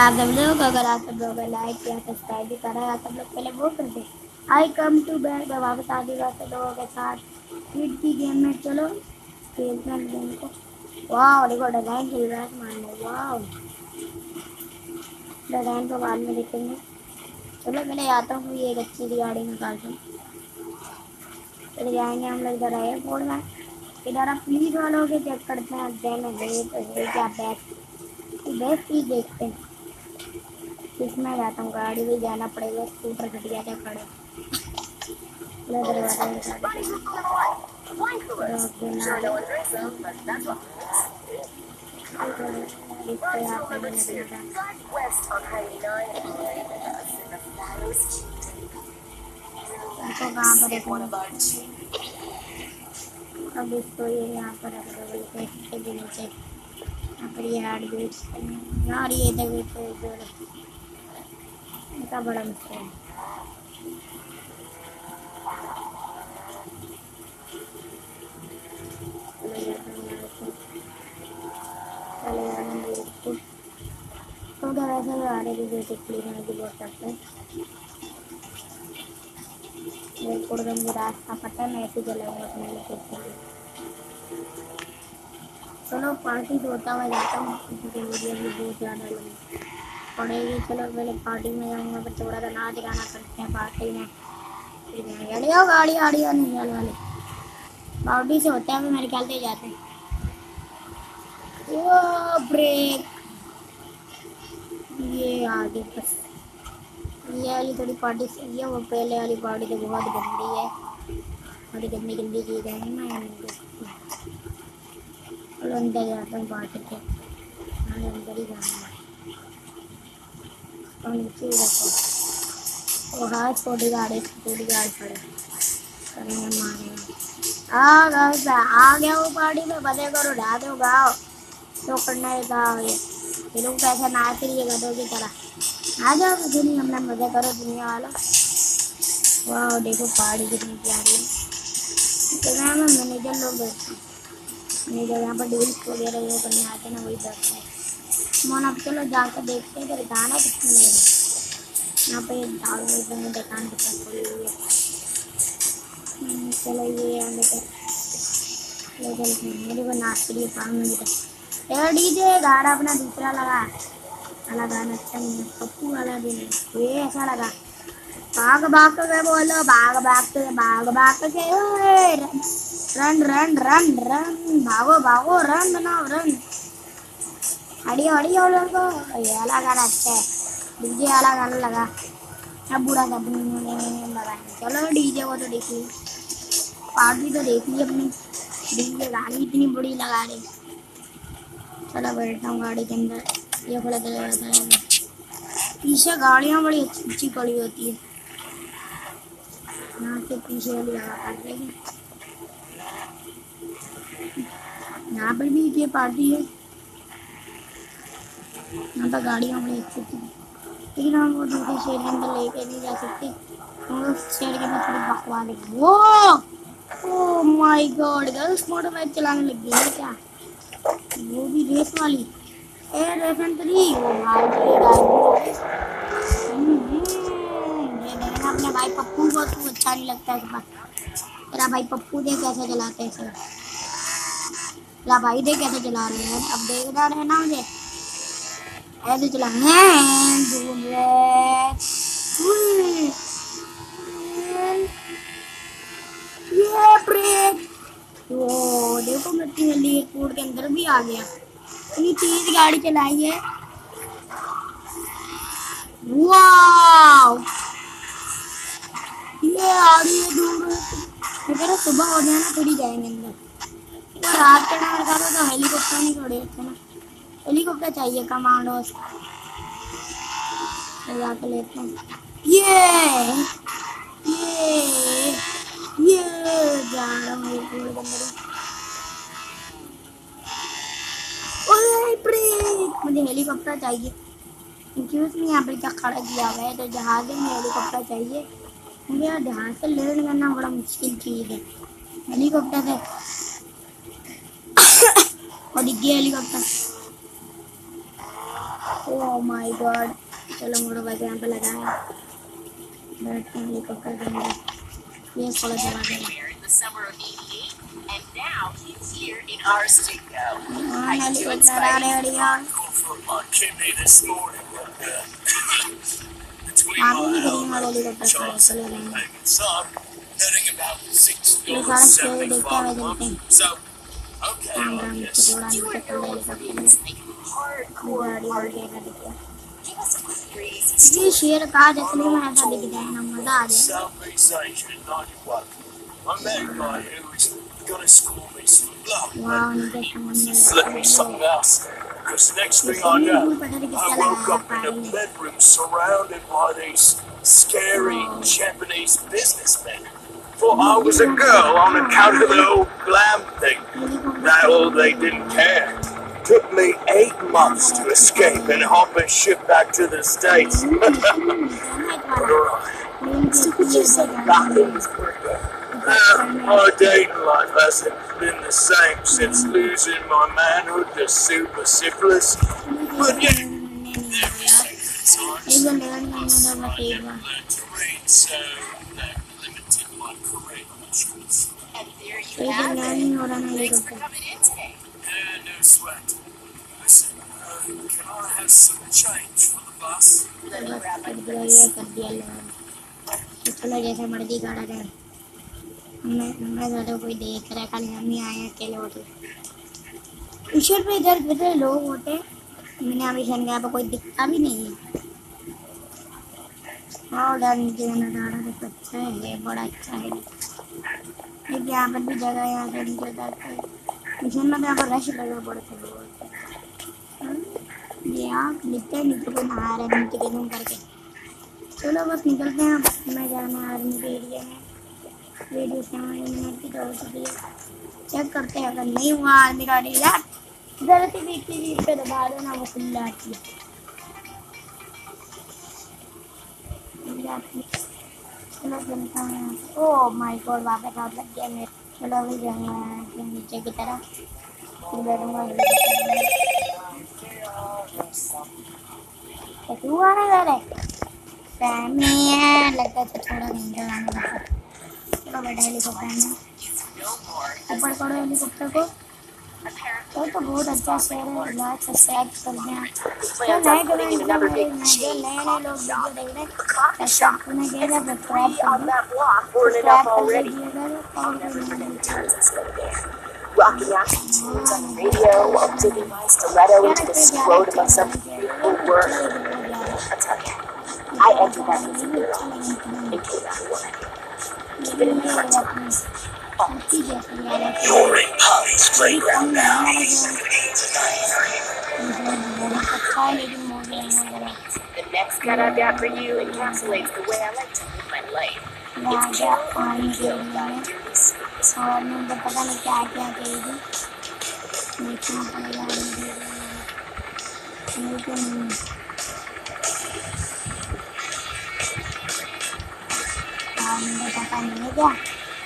आप सब लोग, अगर आप सब लोग लाइक किया सब्सक्राइब भी करा है, सब लोग पहले वो कर दे। आई कम टू बैक, वापस आ जाएगा सब लोगों के साथ हिट की गेम में। चलो खेलते हैं गेम को। वाह देखो डिजाइन खेल रहा है मान लो। वाह डिजाइन को बाद में देखेंगे। चलो पहले आता हूँ ये एक अच्छी सी गाड़ी निकालता हूँ। फिर जाएंगे हम लोग इधर एयरपोर्ट में। इधर आप पुलिस वालों के चेक करते हैं देन है क्या बेस्ट चीज देखते हैं। इसमें जाता हूँ, गाड़ी भी जाना पड़ेगा, स्कूटर घटिया क्या खड़े अब इसको ये यहाँ पर रख दो के नीचे। यहाँ पर ये हार्ड बीट्स यार, ये देखो इतना बड़ा मसला है। तो क्या वैसे आ रहे थे बेसिकली मैं भी बहुत करते हैं। एयरपोर्ट का मुझे रास्ता पता है, मैं ऐसे चलाऊँगा अपने लिए। चलो पार्टी तो होता हुआ जाता हूँ क्योंकि मुझे अभी बहुत ज़्यादा लगी पड़ेगी। चलो पहले पार्टी में जाऊँगा, पर थोड़ा सा नाच गाना करते हैं पार्टी में। गाड़ी गाड़ी नहीं जाने वाली पार्टी से होता है, वो मेरे ख्याल से जाते हैं। वो ब्रेक ये आगे बस ये वाली थोड़ी पार्टी सही है, वो पहले वाली पार्टी तो बहुत गंदी है। बड़ी गंदी गंदी चीज़ें हैं, मैं चलो अंदर जाता हूँ पार्टी के। अंदर ही जाऊँगा और नीचे ही रखो। वो हाँ छोटी गाड़ी खड़े करेंगे मारेंगे। आ गया वो पार्टी में, बजे करो ढा दो गाओ तो करना है गाओ। ये लोग पैसा ना फिर ये गधों की तरह आ जाओ कुछ नहीं, हमने मजे करो दुनिया वाला। वाह देखो पार्टी कितनी प्यारी है। तो मैं मैनेजर लोग बैठते हैं, मैनेजर यहाँ पर डील्स वगैरह वो करने आते हैं ना, वही बैठते हैं। मोन अब चलो जाकर देखते हैं, फिर गाना कितने लगेगा। यहाँ पे दारू दुकान खोली हुई है। चलो ये आगे मेरे को नाच के लिए 5 मिनट है। डीजे गाना अपना दूसरा लगा वाला गाना अच्छा नहीं है, पप्पू वाला भी नहीं, ये ऐसा लगा भाग भाग के बोलो भाग के रन रन रन रन भागो भागो रन बनाओ रन हड़ियो हड़ियो लोगो। ये वाला गाना अच्छा है, डीजे वाला गाना लगा अब बुरा था लगा। चलो डीजे को तो देखिए, पार्टी तो देखिए अपनी, डीजे गाड़ी इतनी बड़ी लगा रही। चलो बैठता हूँ गाड़ी के अंदर, ये खुला चला जाता है। पीछे गाड़ियाँ बड़ी अच्छी अच्छी खड़ी होती है, यहाँ से पीछे वाली लगा करते हैं। यहाँ पर भी ये पार्टी है, यहाँ पर गाड़ियाँ बड़ी अच्छी थी, लेकिन हम वो दूसरे शहर के अंदर लेके नहीं जा सकते, हम उस शहर के अंदर थोड़ी बकवास है। वो oh my God, girls motorbike चलाने लग गई है क्या, वो भी रेस वाली एयर रेफेंट्री। वो भाई ये देखना अपने भाई पप्पू को तो अच्छा नहीं लगता है। तेरा भाई पप्पू दे कैसे चलाते हैं सर, तेरा भाई दे कैसे चला रहे हैं, अब देखना रहना मुझे ऐसे चला ये ब्रेक। वो देखो मैं इतनी जल्दी एयरपोर्ट के अंदर भी आ गया, इतनी तेज गाड़ी चलाई है। वाह ये आ रही है दूर, मैं कह रहा सुबह हो जाए ना फिर ही जाएंगे अंदर। तो रात के टाइम रखा तो हेलीकॉप्टर नहीं खड़े रखे ना, हेलीकॉप्टर चाहिए कमांडो जाके लेते हैं। ये जा रहा हूँ एयरपोर्ट के अंदर। मुझे हेलीकॉप्टर चाहिए क्योंकि उसने यहाँ पर क्या खड़ा किया हुआ है, तो जहाज में हेलीकॉप्टर चाहिए मुझे। यार जहाज से लैंड करना बड़ा मुश्किल चीज़ है, हेलीकॉप्टर से और दिख गया हेलीकॉप्टर। Oh my God. चलो मोटो बाइक यहाँ पे लगाया, बैठते हैं हेलीकॉप्टर के अंदर। ये थोड़ा दबा देगा। हाँ हेलीकॉप्टर आ रहे बढ़िया। आगे भी करेंगे हेलीकॉप्टर खड़े चले जाएंगे। ये सारा स्टोरी देखते हुए चलते हैं। राम राम से थोड़ा नीचे कर ले हेलीकॉप्टर गाड़ी वगैरह देखिए। ये शेर का असली में ऐसा दिख जाए ना, मजा आ जाए। वाह नीचे समंदर। Because the next thing I know, I woke up in a bedroom surrounded by these scary Japanese businessmen. Thought I was a girl on account of the old glam thing. That all they didn't care. Took me 8 months to escape and hop a ship back to the States. My dating life hasn't been the same since losing my manhood to super syphilis. But yeah, I learned to read, so that limited my career options. And there you have it. Thanks for coming in today. Yeah, no sweat. Listen, can I have some change for the bus? Let me grab my चलो जैसे मर्जी गाड़ा जाए। हमें ज़्यादा कोई देख रहा है, खाली हम ही आए अकेले होते। ईश्वर पे इधर कितने लोग होते हैं, मैंने अभी शनिवार पर कोई दिखता भी नहीं है। और उधर नीचे नज़ारा देखो, अच्छा है, बड़ा अच्छा है। एक यहाँ पर भी जगह है, यहाँ से नीचे जाते हैं। मिशन में यहाँ पर रश लगा पड़ता है। ये यहाँ दिखते हैं नीचे को नहा रहे हैं, नीचे के रूम करके। चलो बस निकलते हैं, मैं जाना है आर्मी के एरिया में। वीडियो 7 मिनट की तो हो चुकी है, चेक करते हैं। अगर नहीं हुआ आर्मी का यार गलती बीच पे दबा दो ना, वो खुल जाती है। चलो चलता हूँ। ओह माय गॉड वापस हाथ लग गया मेरे। चलो अभी जाऊँगा नीचे की तरफ, फिर बैठूँगा। तू आने जा रहा नहीं है, लगता है थोड़ा डेंजर आने लगा। चलो बैठा हेलीकॉप्टर में, ऊपर करो हेलीकॉप्टर को। तो बहुत अच्छा शहर है, लाइक सब्सक्राइब कर दें। तो नए कमेंट जो नए लोग वीडियो देख रहे हैं, सब्सक्राइब करने के लिए सब्सक्राइब कर दीजिएगा। Rocky attitudes on the radio while digging my stiletto into the scrotum of some beautiful worm. I'll tell you, I entered that music bureau and came out a woman. Keep it in the front of us. you're in Polly's playground now. 8 The next cut I've got for you encapsulates the way I like to live my life. It's kill or be killed by dirty sweet. और मुझे पता नहीं क्या क्या करेगी, देखना पड़ेगा। मुझे पता नहीं है क्या।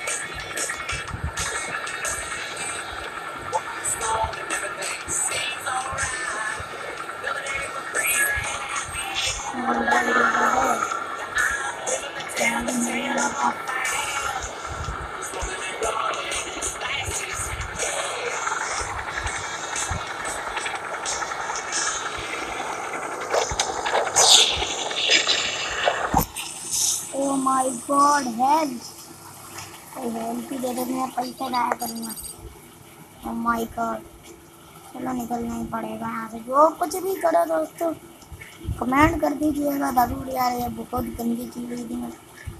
Oh my God, हेल्प ही दे दे, मैं पैसे लाया करूँगा। Oh my God, चलो निकलना ही पड़ेगा यहाँ से। जो कुछ भी करो दोस्तों कमेंट कर दीजिएगा जरूर यार, ये बहुत गंदी चीज़ हुई थी मैं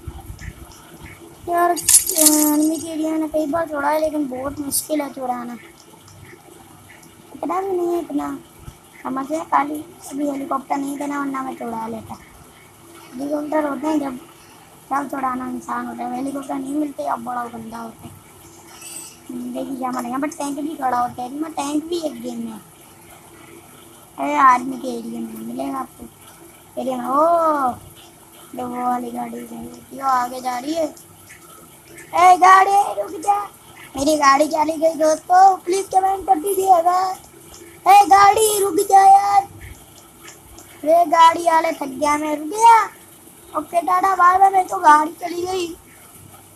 यार। एनिमी के एरिया ने कई बार छोड़ा है, लेकिन बहुत मुश्किल है चुराना। इतना भी नहीं है, इतना समझे। खाली अभी हेलीकॉप्टर नहीं देना, वरना मैं चुरा लेता। हेलीकॉप्टर होते हैं जब चुराना इंसान होता है, हेलीकॉप्टर नहीं मिलते अब बड़ा गंदा होता है। देखिए क्या मरेगा, बट टैंक भी खड़ा होता है। मैं टैंक भी एक गेम में है, आर्मी के एरिया में मिलेगा आपको। एरिया में ओ वो वाली गाड़ी क्यों आगे जा रही है। ए गाड़ी रुक जा, मेरी गाड़ी चली गई दोस्तों, प्लीज कमेंट कर दीजिएगा। ए गाड़ी रुक जा यार, अरे गाड़ी वाले थक गया, मैं रुक गया। Okay tata bye bye. मेरी तो गाड़ी चली गई,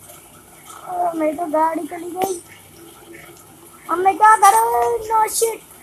मेरी तो गाड़ी चली गई। अब मैं क्या करूँ? No shit.